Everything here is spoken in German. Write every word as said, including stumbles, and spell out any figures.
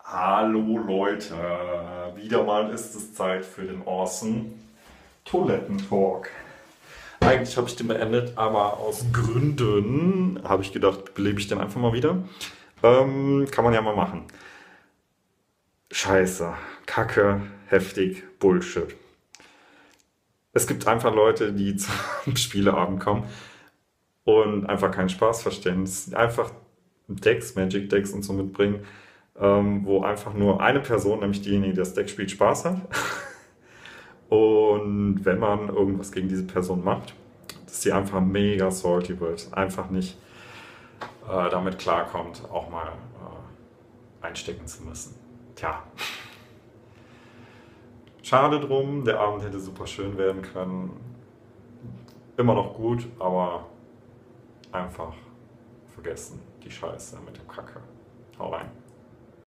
Hallo Leute, wieder mal ist es Zeit für den Awesome Toilettentalk. Eigentlich habe ich den beendet, aber aus Gründen habe ich gedacht, belebe ich den einfach mal wieder. Ähm, kann man ja mal machen. Scheiße, Kacke, heftig, Bullshit. Es gibt einfach Leute, die zum Spieleabend kommen und einfach keinen Spaß verstehen. Es einfach Decks, Magic Decks und so mitbringen, ähm, wo einfach nur eine Person, nämlich diejenige, die das Deck spielt, Spaß hat. Und wenn man irgendwas gegen diese Person macht, dass sie einfach mega salty wird, einfach nicht äh, damit klarkommt, auch mal äh, einstecken zu müssen. Tja, schade drum, der Abend hätte super schön werden können. Immer noch gut, aber einfach vergessen die Scheiße mit dem Kacke. Hau rein.